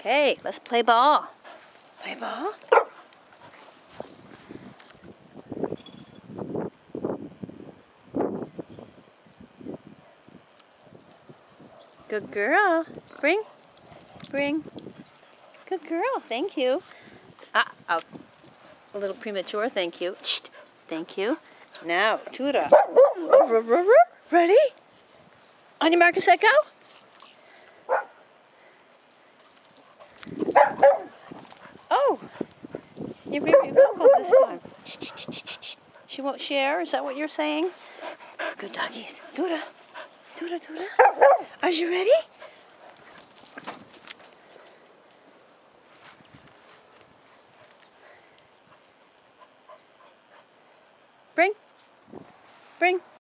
Okay, let's play ball. Play ball. Good girl. Bring. Good girl. Thank you. A little premature. Thank you. Shh. Thank you. Now, Tura. Ready? On your mark and set, go. Oh, you're very vocal this time. She won't share. Is that what you're saying? Good doggies. Tura. Are you ready? Bring.